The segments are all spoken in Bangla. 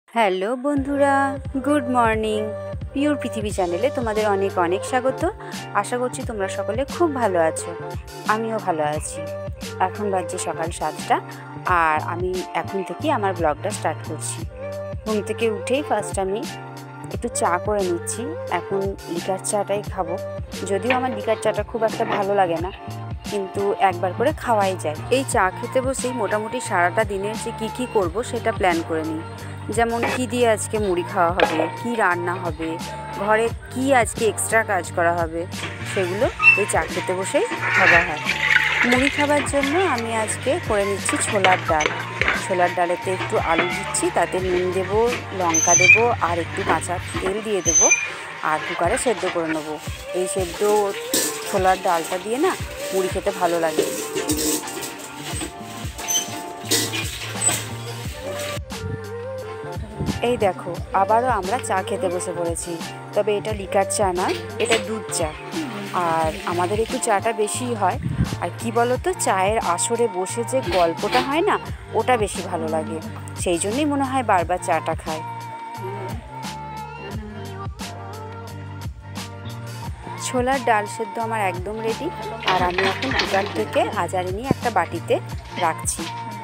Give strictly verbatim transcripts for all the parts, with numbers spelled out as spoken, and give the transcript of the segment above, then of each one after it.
হ্যালো বন্ধুরা, গুড মর্নিং। পিওর পৃথিবী চ্যানেলে তোমাদের অনেক অনেক স্বাগত। আশা করছি তোমরা সকলে খুব ভালো আছো, আমিও ভালো আছি। এখন বাজছে সকাল সাতটা আর আমি এখন থেকে আমার ব্লগটা স্টার্ট করছি। ঘুম থেকে উঠেই ফার্স্ট আমি একটু চা করে নিচ্ছি। এখন লিকার চাটাই খাবো, যদিও আমার লিকার চাটা খুব একটা ভালো লাগে না, কিন্তু একবার করে খাওয়াই যায়। এই চা খেতে বসেই মোটামুটি সারাটা দিনের যে কী কী করবো সেটা প্ল্যান করে নিই। যেমন কী দিয়ে আজকে মুড়ি খাওয়া হবে, কি রান্না হবে, ঘরে কি আজকে এক্সট্রা কাজ করা হবে, সেগুলো এই চা খেতে বসেই ভাবা হয়। মুড়ি খাবার জন্য আমি আজকে করে নিচ্ছি ছোলার ডাল। ছোলার ডালেতে একটু আলু দিচ্ছি, তাতে নুন দেবো, লঙ্কা দেবো আর একটু কাঁচা তেল দিয়ে দেবো আর কুকারে সেদ্ধ করে নেবো। এই সেদ্ধ ছোলার ডালটা দিয়ে না মুড়ি খেতে ভালো লাগে। এই দেখো, আবারও আমরা চা খেতে বসে পড়েছি। তবে এটা লিকার চা নয়, এটা দুধ চা। আর আমাদের একটু চাটা বেশিই হয়। আর কি বলো তো, চায়ের আসরে বসে যে গল্পটা হয় না, ওটা বেশি ভালো লাগে। সেই জন্যই মনে হয় বারবার চাটা খায়। ছোলার ডাল সেদ্ধ আমার একদম রেডি। আর আমি এখন কুকার থেকে আজারে নিয়ে একটা বাটিতে রাখছি।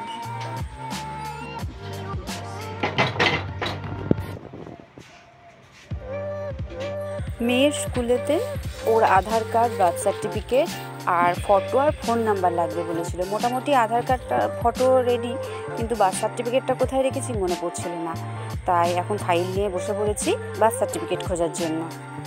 মেয়ের স্কুলেতে ওর আধার কার্ড, বার্থ সার্টিফিকেট আর ফটো আর ফোন নাম্বার লাগবে বলেছিল। মোটামুটি আধার কার্ডটা, ফটো রেডি, কিন্তু বার্থ সার্টিফিকেটটা কোথায় রেখেছি মনে পড়ছিল না। তাই এখন ফাইল নিয়ে বসে পড়েছি বার্থ সার্টিফিকেট খোঁজার জন্য।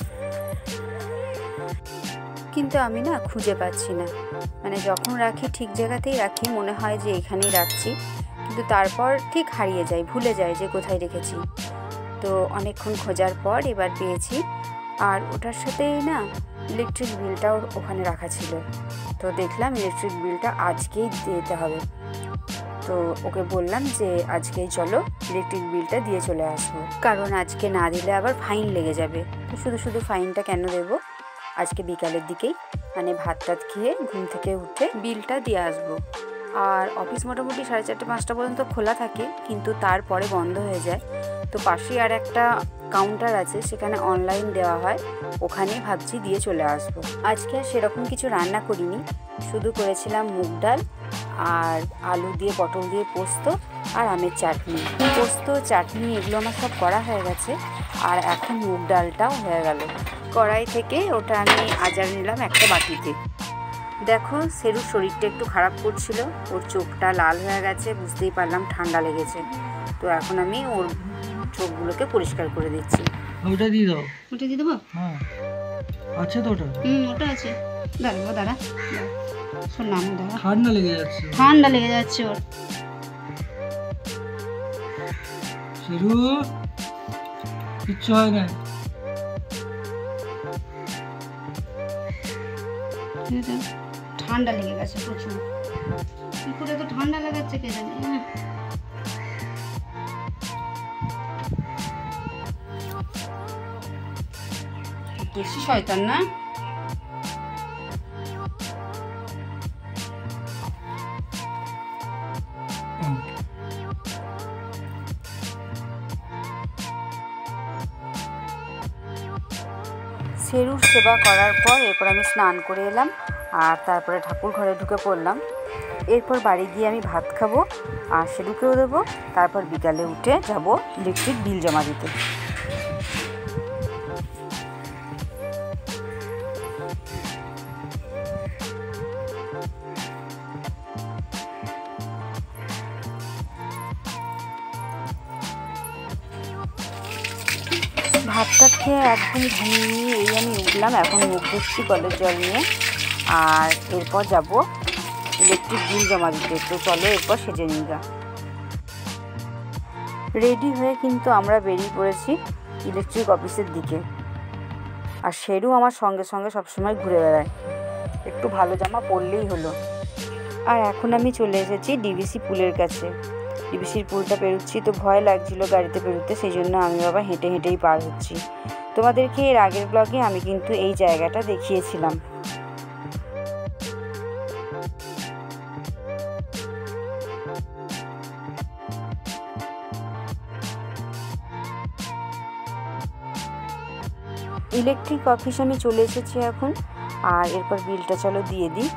কিন্তু আমি না খুঁজে পাচ্ছি না। মানে যখন রাখি ঠিক জায়গাতেই রাখি, মনে হয় যে এখানেই রাখছি, কিন্তু তারপর ঠিক হারিয়ে যায়, ভুলে যায় যে কোথায় রেখেছি। তো অনেকক্ষণ খোঁজার পর এবার পেয়েছি। আর ওটার সাথেই না ইলেকট্রিক বিলটাও ওখানে রাখা ছিল। তো দেখলাম ইলেকট্রিক বিলটা আজকেই দিতে হবে। তো ওকে বললাম যে আজকেই চলো ইলেকট্রিক বিলটা দিয়ে চলে আসবো, কারণ আজকে না দিলে আবার ফাইন লেগে যাবে। তো শুধু শুধু ফাইনটা কেন দেবো, আজকে বিকালের দিকেই মানে ভাত টাত খেয়ে ঘুম থেকে উঠে বিলটা দিয়ে আসবো। আর অফিস মোটামুটি সাড়ে চারটে পাঁচটা পর্যন্ত খোলা থাকে, কিন্তু তারপরে বন্ধ হয়ে যায়। তো পাশেই আর একটা কাউন্টার আছে, সেখানে অনলাইন দেওয়া হয়, ওখানেই ভাবছি দিয়ে চলে আসবো। আজকে আর সেরকম কিছু রান্না করিনি, শুধু করেছিলাম মুগ ডাল আর আলু দিয়ে পটল দিয়ে পোস্ত আর আমের চাটনি। পোস্ত চাটনি এগুলো আমার সব করা হয়ে গেছে। আর এখন মুগ ডালটাও হয়ে গেল। কড়াই থেকে ওটা আমি আজার নিলাম একটা বাটিতে। দেখো, সেরুর শরীরটা একটু খারাপ করছিল, ওর চোখটা লাল হয়ে গেছে, বুঝতেই পারলাম ঠান্ডা লেগেছে। তো এখন আমি ওর চোখগুলোকে পরিষ্কার করে দিচ্ছি। ওটা দিয়ে দাও। ওটা দিয়ে দেবো? হ্যাঁ, আছে তো ওটা। হুম, ওটা আছে। দাঁড়াবো, দাঁড়া, শোন না, আমি দাঁড়া, ঠান্ডা লেগে যাচ্ছে। ঠান্ডা লেগে যাচ্ছে ওর। শুরু কিচ্ছু হয় না। ঠান্ডা লেগে গেছে প্রচুর। কি করে তো ঠান্ডা লাগাচ্ছে কে জানে। বেশি শয়তান না। সেরুর সেবা করার পর এরপর আমি স্নান করে এলাম আর তারপরে ঠাকুর ঘরে ঢুকে পড়লাম। এরপর বাড়ি গিয়ে আমি ভাত খাবো আর সেরুকেও দেবো। তারপর বিকালে উঠে যাব ইলেকট্রিক বিল জমা দিতে। ভাতটা খেয়ে একদম ঘুমিয়ে এই আমি উঠলাম। এখন মুখ ধুচ্ছি কলের জল নিয়ে। আর এরপর যাব ইলেকট্রিক বিল জমা দিতে। তো চলো এরপর সেজে নিয়ে যা। রেডি হয়ে কিন্তু আমরা বেরিয়ে পড়েছি ইলেকট্রিক অফিসের দিকে। আর সেরু আমার সঙ্গে সঙ্গে সবসময় ঘুরে বেড়ায়, একটু ভালো জামা পরলেই হলো। আর এখন আমি চলে এসেছি ডিভিসি পুলের কাছে। ডিভিসির পুলটা পেরোচ্ছি, তো ভয় লাগছিল গাড়িতে পেরোতে, সেই জন্য আমি বাবা হেঁটে হেঁটেই পার হচ্ছি। তোমাদেরকে এর আগের ব্লগে আমি কিন্তু এই জায়গাটা দেখিয়েছিলাম। ইলেকট্রিক অফিস আমি চলে এসেছি এখন, আর এরপর বিলটা চলো দিয়ে দিই।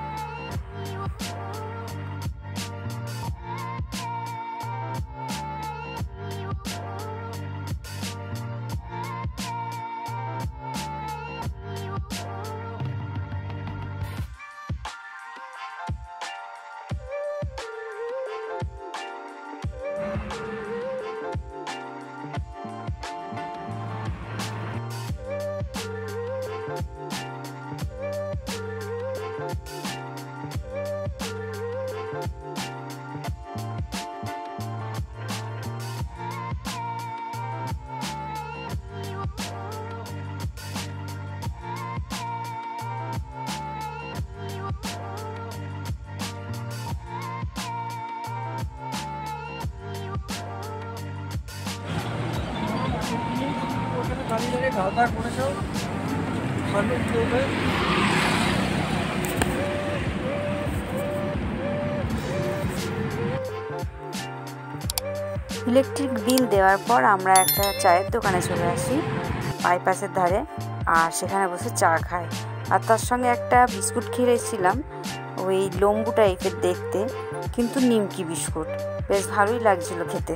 ইলেকট্রিক বিল দেওয়ার পর আমরা একটা চায়ের দোকানে চলে আসি বাইপাসের ধারে, আর সেখানে বসে চা খাই। আর তার সঙ্গে একটা বিস্কুট খেয়েছিলাম, ওই লম্বু টাইপের দেখতে, কিন্তু নিমকি বিস্কুট, বেশ ভালোই লাগছিল খেতে।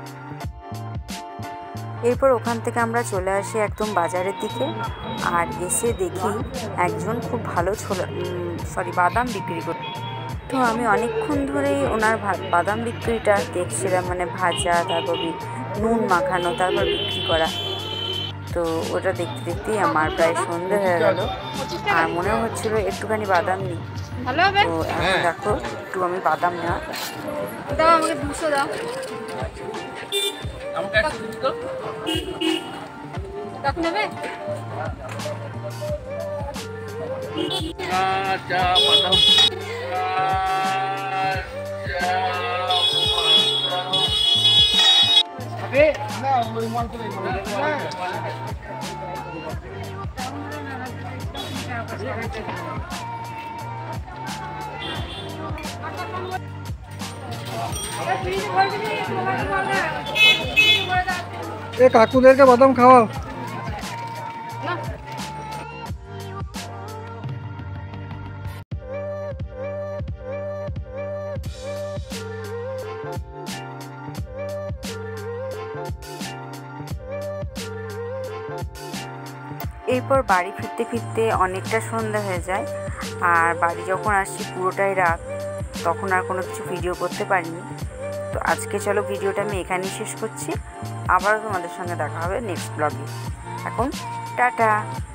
এরপর ওখান থেকে আমরা চলে আসি একদম বাজারের দিকে, আর এসে দেখি একজন খুব ভালো ছোলা সরি বাদাম বিক্রি করত। তো আমি অনেকক্ষণ ধরেই ওনার বাদাম বিক্রিটা দেখছিলাম, মানে ভাজা, তারপর নুন মাখানো, তারপর বিক্রি করা। তো ওটা দেখতে দেখতেই আমার প্রায় সন্ধে হয়ে গেল, আর মনে হচ্ছিল একটুখানি বাদাম নিই। তো এখন দেখো একটু আমি বাদাম নেওয়া। দাও আমাকে দুশো দাও। নেবে এ কাকুদেরকে বাদাম খাওয়াও। এরপর বাড়ি ফিরতে ফিরতে অনেকটা সন্ধ্যা হয়ে যায়, আর বাড়ি যখন আসছি পুরোটাই রাত, তখন আর কোনো কিছু ভিডিও করতে পারিনি। তো আজকে চলো ভিডিওটা আমি এখানেই শেষ করছি, আবারও তোমাদের সঙ্গে দেখা হবে নেক্সট ব্লগে। এখন টাটা।